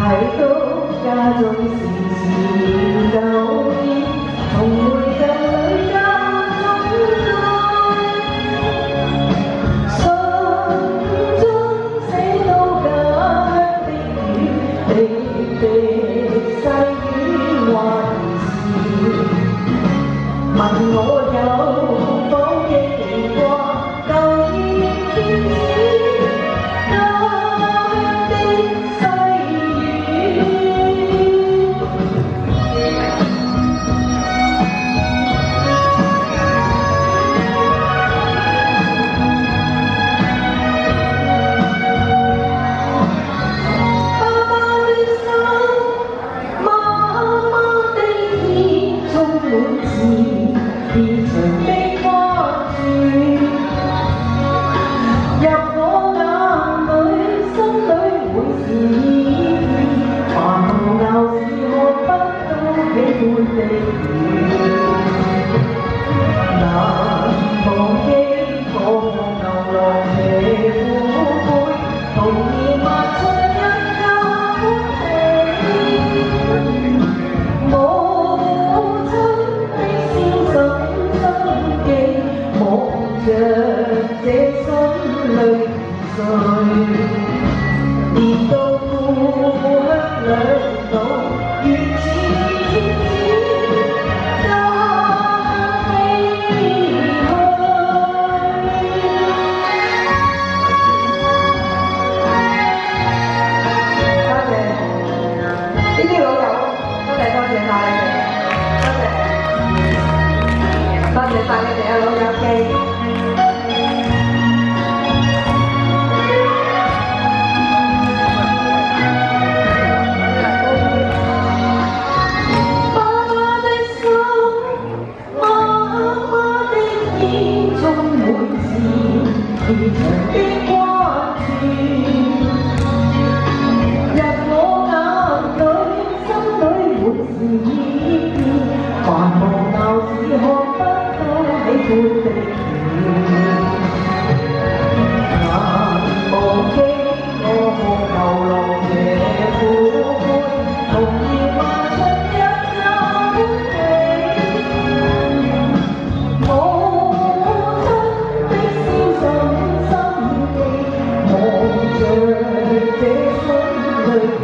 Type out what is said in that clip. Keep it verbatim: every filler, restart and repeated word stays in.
睇到家中時時舊意，重回舊裏家中在，心中寫到家鄉的雨，滴滴細雨還是問我有否記掛舊天子。 這心裏碎，連到故鄉兩島，如此天子家飛去。多謝呢啲老友，多謝多謝晒你哋，多謝多謝晒你哋啊老友記。 異常的關注，入我眼裏，心裏滿是依戀，還無鬧市看不到喜歡的雨。難忘記我夢流浪夜苦杯，童謠漫長日也歡喜。母親的瀟灑。 這心裏。